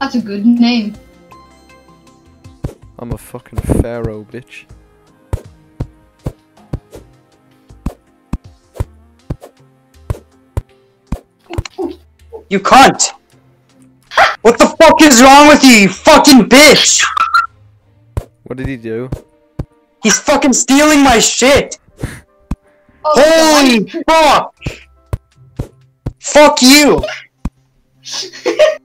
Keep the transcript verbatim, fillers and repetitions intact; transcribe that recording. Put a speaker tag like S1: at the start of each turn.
S1: That's a good name.
S2: I'm a fucking pharaoh, bitch.
S3: You cunt! What the fuck is wrong with you, you fucking bitch?
S2: What did he do?
S3: He's fucking stealing my shit!
S1: Oh,
S3: Holy fuck! Fuck you!